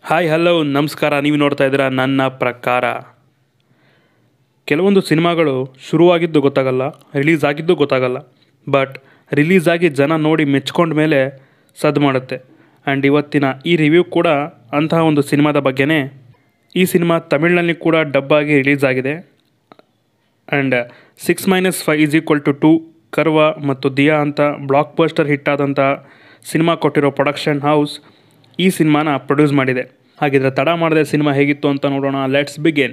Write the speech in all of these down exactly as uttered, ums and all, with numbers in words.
Hi hello ನಮಸ್ಕಾರ. ನೀವು ನೋಡ್ತಾ ಇದ್ದೀರಾ ನನ್ನ ಪ್ರಕಾರ. ಕೆಲವೊಂದು ಸಿನಿಮಾಗಳು ಶುರುವಾಗಿದ್ದು ಗೊತ್ತಾಗಲ್ಲ, ರಿಲೀಸ್ ಆಗಿದ್ದು ಗೊತ್ತಾಗಲ್ಲ. ಬಟ್ ರಿಲೀಸ್ ಆಗಿ ಜನ ನೋಡಿ ಮೆಚ್ಕೊಂಡ ಮೇಲೆ ಸದ್ದು ಮಾಡುತ್ತೆ. ಆ್ಯಂಡ್ ಇವತ್ತಿನ ಈ ರಿವ್ಯೂ ಕೂಡ ಅಂತಹ ಒಂದು ಸಿನಿಮಾದ ಬಗ್ಗೆನೇ. ಈ ಸಿನಿಮಾ ತಮಿಳಿನಲ್ಲಿ ಕೂಡ ಡಬ್ ಆಗಿ ರಿಲೀಸ್ ಆಗಿದೆ. And six minus five is equal to two Karva ಮತ್ತು ದಿಯಾ ಅಂತ ಬ್ಲಾಕ್ ಬಸ್ಟರ್ ಹಿಟ್ ಆದಂಥ ಸಿನಿಮಾ ಕೊಟ್ಟಿರೋ ಪ್ರೊಡಕ್ಷನ್ ಹೌಸ್ ಈ ಸಿನಿಮಾನ ಪ್ರೊಡ್ಯೂಸ್ ಮಾಡಿದೆ. ಹಾಗಿದ್ರೆ ತಡ ಮಾಡದೆ ಸಿನಿಮಾ ಹೇಗಿತ್ತು ಅಂತ ನೋಡೋಣ. Let's begin.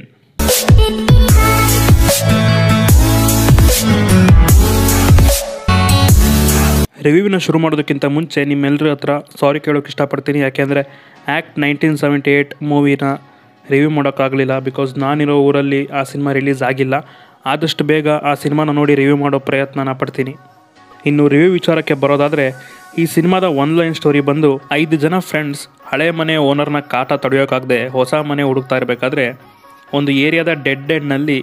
ರಿವ್ಯೂವಿನ ಶುರು ಮಾಡೋದಕ್ಕಿಂತ ಮುಂಚೆ ನಿಮ್ಮೆಲ್ಲರ ಹತ್ರ ಸಾರಿ ಕೇಳೋಕ್ಕೆ ಇಷ್ಟಪಡ್ತೀನಿ. ಯಾಕೆಂದರೆ ಆ್ಯಕ್ಟ್ ನೈನ್ಟೀನ್ ಸೆವೆಂಟಿ ಏಯ್ಟ್ ಮೂವಿನ ರಿವ್ಯೂ ಮಾಡೋಕ್ಕಾಗಲಿಲ್ಲ. ಬಿಕಾಸ್ ನಾನಿರೋ ಊರಲ್ಲಿ ಆ ಸಿನಿಮಾ ರಿಲೀಸ್ ಆಗಿಲ್ಲ. ಆದಷ್ಟು ಬೇಗ ಆ ಸಿನಿಮಾನ ನೋಡಿ ರಿವ್ಯೂ ಮಾಡೋ ಪ್ರಯತ್ನನ ಪಡ್ತೀನಿ. ಇನ್ನು ರಿವ್ಯೂ ವಿಚಾರಕ್ಕೆ ಬರೋದಾದರೆ, ಈ ಸಿನಿಮಾದ ಒನ್ ಲೈನ್ ಸ್ಟೋರಿ ಬಂದು, ಐದು ಜನ ಫ್ರೆಂಡ್ಸ್ ಹಳೆ ಮನೆ ಓನರ್ನ ಕಾಟ ತಡೆಯೋಕ್ಕಾಗದೆ ಹೊಸ ಮನೆ ಹುಡುಕ್ತಾ ಇರಬೇಕಾದ್ರೆ ಒಂದು ಏರಿಯಾದ ಡೆಡ್ ಎಂಡ್ನಲ್ಲಿ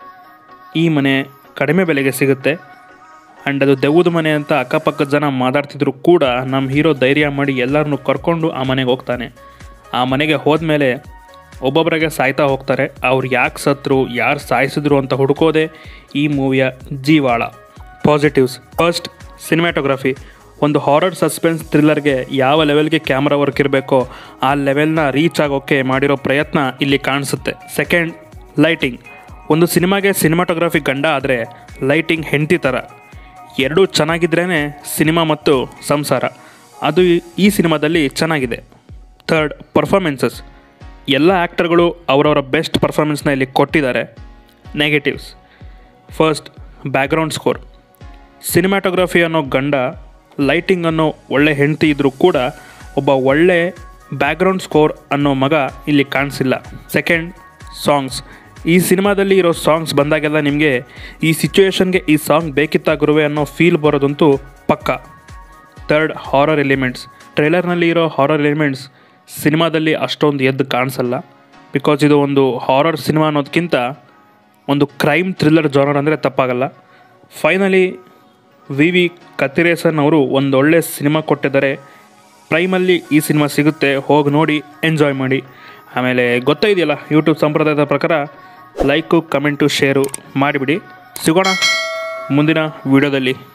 ಈ ಮನೆ ಕಡಿಮೆ ಬೆಲೆಗೆ ಸಿಗುತ್ತೆ. ಆ್ಯಂಡ್ ಅದು ದೆವ್ವದ ಮನೆ ಅಂತ ಅಕ್ಕಪಕ್ಕದ ಜನ ಮಾತಾಡ್ತಿದ್ರು ಕೂಡ ನಮ್ಮ ಹೀರೋ ಧೈರ್ಯ ಮಾಡಿ ಎಲ್ಲರನ್ನೂ ಕರ್ಕೊಂಡು ಆ ಮನೆಗೆ ಹೋಗ್ತಾನೆ. ಆ ಮನೆಗೆ ಹೋದ್ಮೇಲೆ ಒಬ್ಬೊಬ್ಬರಿಗೆ ಸಾಯ್ತಾ ಹೋಗ್ತಾರೆ. ಅವ್ರು ಯಾಕೆ ಸತ್ರು, ಯಾರು ಸಾಯಿಸಿದ್ರು ಅಂತ ಹುಡುಕೋದೆ ಈ ಮೂವಿಯ ಜೀವಾಳ. ಪಾಸಿಟಿವ್ಸ್. First, cinematography. ಒಂದು ಹಾರರ್ ಸಸ್ಪೆನ್ಸ್ ಥ್ರಿಲ್ಲರ್ಗೆ ಯಾವ ಲೆವೆಲ್ಗೆ ಕ್ಯಾಮ್ರಾ ವರ್ಕ್ ಇರಬೇಕೋ ಆ ಲೆವೆಲ್ನ ರೀಚ್ ಆಗೋಕ್ಕೆ ಮಾಡಿರೋ ಪ್ರಯತ್ನ ಇಲ್ಲಿ ಕಾಣಿಸುತ್ತೆ. Second, lighting. ಒಂದು ಸಿನಿಮಾಗೆ ಸಿನಿಮಾಟೋಗ್ರಫಿ ಗಂಡ ಆದರೆ ಲೈಟಿಂಗ್ ಹೆಂಡತಿ ಥರ. ಎರಡೂ ಚೆನ್ನಾಗಿದ್ರೇ ಸಿನಿಮಾ ಮತ್ತು ಸಂಸಾರ. ಅದು ಈ ಸಿನಿಮಾದಲ್ಲಿ ಚೆನ್ನಾಗಿದೆ. Third, performances. ಎಲ್ಲ ಆ್ಯಕ್ಟರ್ಗಳು ಅವರವರ ಬೆಸ್ಟ್ ಪರ್ಫಾರ್ಮೆನ್ಸ್ನ ಇಲ್ಲಿ ಕೊಟ್ಟಿದ್ದಾರೆ. Negatives. First, background score. Cinematography ಅನ್ನೋ ಗಂಡ, ಲೈಟಿಂಗ್ ಅನ್ನೋ ಒಳ್ಳೆ ಹೆಂಡತಿ ಇದ್ದರೂ ಕೂಡ ಒಬ್ಬ ಒಳ್ಳೆ ಬ್ಯಾಕ್ಗ್ರೌಂಡ್ ಸ್ಕೋರ್ ಅನ್ನೋ ಮಗ ಇಲ್ಲಿ ಕಾಣಿಸಿಲ್ಲ. Second, songs. ಈ ಸಿನಿಮಾದಲ್ಲಿ ಇರೋ ಸಾಂಗ್ಸ್ ಬಂದಾಗೆಲ್ಲ ನಿಮಗೆ ಈ ಸಿಚುವೇಶನ್ಗೆ ಈ ಸಾಂಗ್ ಬೇಕಿತ್ತ ಗುರುವೆ ಅನ್ನೋ ಫೀಲ್ ಬರೋದಂತೂ ಪಕ್ಕ. Third, horror elements. ಟ್ರೇಲರ್ನಲ್ಲಿ ಇರೋ ಹಾರರ್ ಎಲಿಮೆಂಟ್ಸ್ ಸಿನಿಮಾದಲ್ಲಿ ಅಷ್ಟೊಂದು ಎದ್ದು ಕಾಣಿಸಲ್ಲ. ಬಿಕಾಸ್ ಇದು ಒಂದು ಹಾರರ್ ಸಿನಿಮಾ ಅನ್ನೋದಕ್ಕಿಂತ ಒಂದು ಕ್ರೈಮ್ ಥ್ರಿಲ್ಲರ್ ಜಾನರ್ ಅಂದರೆ ತಪ್ಪಾಗಲ್ಲ. ಫೈನಲಿ ವಿ ವಿ ಕತಿರೇಸನ್ ಅವರು ಒಂದೊಳ್ಳೆ ಸಿನಿಮಾ ಕೊಟ್ಟಿದ್ದಾರೆ. ಪ್ರೈಮಲ್ಲಿ ಈ ಸಿನಿಮಾ ಸಿಗುತ್ತೆ, ಹೋಗಿ ನೋಡಿ ಎಂಜಾಯ್ ಮಾಡಿ. ಆಮೇಲೆ ಗೊತ್ತೇ ಇದೆಯಲ್ಲ, ಯೂಟ್ಯೂಬ್ ಸಂಪ್ರದಾಯದ ಪ್ರಕಾರ ಲೈಕು ಕಮೆಂಟು ಶೇರು ಮಾಡಿಬಿಡಿ. ಸಿಗೋಣ ಮುಂದಿನ ವೀಡಿಯೋದಲ್ಲಿ.